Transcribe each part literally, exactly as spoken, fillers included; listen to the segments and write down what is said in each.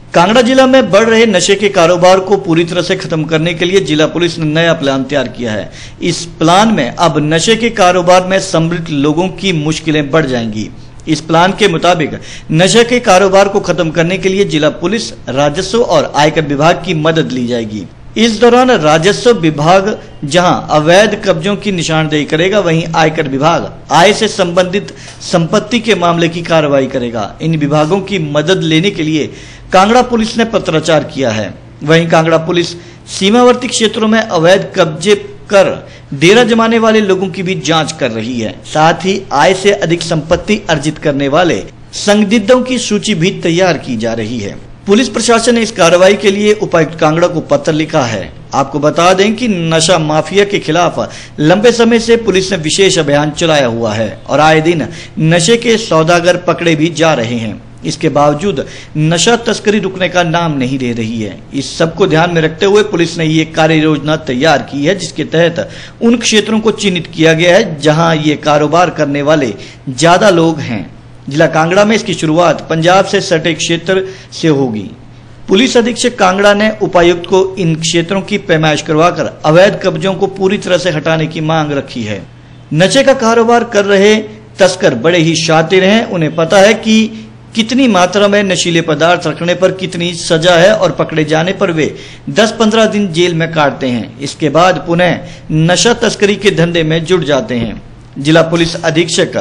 कांगड़ा जिला में बढ़ रहे नशे के कारोबार को पूरी तरह से खत्म करने के लिए जिला पुलिस ने नया प्लान तैयार किया है। इस प्लान में अब नशे के कारोबार में सम्मिलित लोगों की मुश्किलें बढ़ जाएंगी। इस प्लान के मुताबिक नशे के कारोबार को खत्म करने के लिए जिला पुलिस, राजस्व और आयकर विभाग की मदद ली जाएगी। इस दौरान राजस्व विभाग जहां अवैध कब्जों की निशानदेही करेगा, वहीं आयकर विभाग आय से संबंधित संपत्ति के मामले की कार्रवाई करेगा। इन विभागों की मदद लेने के लिए कांगड़ा पुलिस ने पत्राचार किया है। वहीं कांगड़ा पुलिस सीमावर्ती क्षेत्रों में अवैध कब्जे कर डेरा जमाने वाले लोगों की भी जांच कर रही है। साथ ही आय से अधिक संपत्ति अर्जित करने वाले संदिग्धों की सूची भी तैयार की जा रही है। पुलिस प्रशासन ने इस कार्रवाई के लिए उपायुक्त कांगड़ा को पत्र लिखा है। आपको बता दें कि नशा माफिया के खिलाफ लंबे समय से पुलिस ने विशेष अभियान चलाया हुआ है और आए दिन नशे के सौदागर पकड़े भी जा रहे हैं। इसके बावजूद नशा तस्करी रुकने का नाम नहीं ले रही है। इस सब को ध्यान में रखते हुए पुलिस ने ये कार्य योजना तैयार की है, जिसके तहत उन क्षेत्रों को चिन्हित किया गया है जहां ये कारोबार करने वाले ज्यादा लोग हैं। जिला कांगड़ा में इसकी शुरुआत पंजाब से सटे क्षेत्र से होगी। पुलिस अधीक्षक कांगड़ा ने उपायुक्त को इन क्षेत्रों की पैमाइश करवाकर अवैध कब्जों को पूरी तरह से हटाने की मांग रखी है। नशे का कारोबार कर रहे तस्कर बड़े ही शातिर हैं। उन्हें पता है कि कितनी मात्रा में नशीले पदार्थ रखने पर कितनी सजा है और पकड़े जाने पर वे दस पंद्रह दिन जेल में काटते हैं। इसके बाद पुनः नशा तस्करी के धंधे में जुट जाते हैं। जिला पुलिस अधीक्षक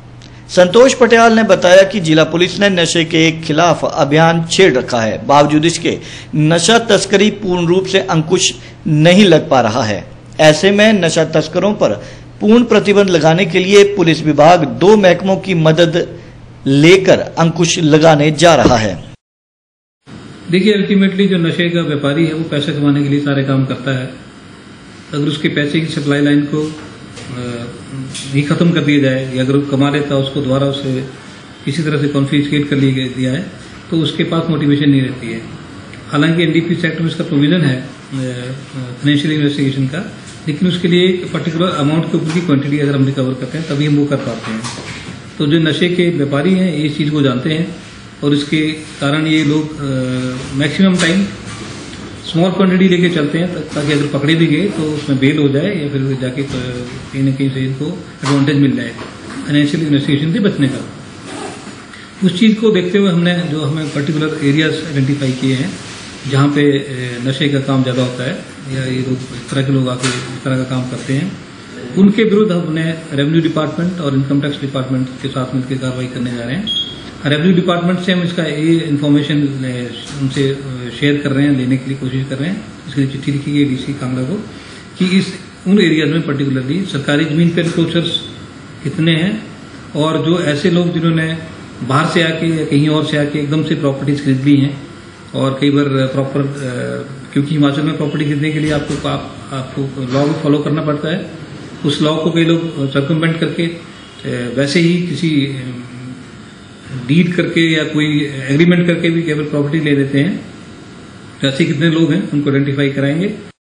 संतोष पटियाल ने बताया कि जिला पुलिस ने नशे के खिलाफ अभियान छेड़ रखा है। बावजूद इसके नशा तस्करी पूर्ण रूप से अंकुश नहीं लग पा रहा है। ऐसे में नशा तस्करों पर पूर्ण प्रतिबंध लगाने के लिए पुलिस विभाग दो महकमों की मदद लेकर अंकुश लगाने जा रहा है। देखिए, अल्टीमेटली जो नशे का व्यापारी है वो पैसे कमाने के लिए सारे काम करता है। अगर उसके पैसे की सप्लाई लाइन को भी खत्म कर दिया जाए या अगर कमा लेता है उसको दोबारा उसे किसी तरह से कॉन्फिस्केट कर लिया दिया है तो उसके पास मोटिवेशन नहीं रहती है। हालांकि एनडीपीएस एक्ट में इसका प्रोविजन है फाइनेंशियल इन्वेस्टिगेशन का, लेकिन उसके लिए एक पर्टिकुलर अमाउंट के ऊपर की क्वांटिटी अगर हम रिकवर करते हैं तभी हम वो कर पाते हैं। तो जो नशे के व्यापारी हैं ये चीज़ को जानते हैं और इसके कारण ये लोग मैक्सिमम टाइम स्मॉल क्वांटिटी लेके चलते हैं ताकि अगर पकड़े भी गए तो उसमें बेल हो जाए या फिर जाके कहीं ना कहीं से इनको एडवांटेज मिल जाए फाइनेंशियल इन्वेस्टिगेशन से बचने का। उस चीज़ को देखते हुए हमने जो हमें पर्टिकुलर एरियाज आइडेंटिफाई किए हैं जहाँ पे नशे का काम ज़्यादा होता है या ये लोग इस तरह के लोग आके इस तरह का काम करते हैं, उनके विरुद्ध हमने रेवेन्यू डिपार्टमेंट और इनकम टैक्स डिपार्टमेंट के साथ मिलकर कार्रवाई करने जा रहे हैं। रेवेन्यू डिपार्टमेंट से हम इसका ये इन्फॉर्मेशन उनसे शेयर कर रहे हैं, लेने के लिए कोशिश कर रहे हैं। इसके लिए चिट्ठी लिखी गई डीसी कांगड़ा को कि इस उन एरियाज में पर्टिकुलरली सरकारी जमीन पर इंक्रोचर्स कितने हैं और जो ऐसे लोग जिन्होंने बाहर से आके या कहीं और से आके एकदम से प्रॉपर्टीज खरीद ली हैं और कई बार प्रॉपर, क्योंकि हिमाचल में प्रॉपर्टी खरीदने के लिए आपको आप, आपको लॉ को फॉलो करना पड़ता है। उस लॉ को कई लोग सर्कमवेंट करके वैसे ही किसी डीड करके या कोई एग्रीमेंट करके भी केवल प्रॉपर्टी ले लेते हैं। तो ऐसे कितने लोग हैं उनको आइडेंटिफाई कराएंगे।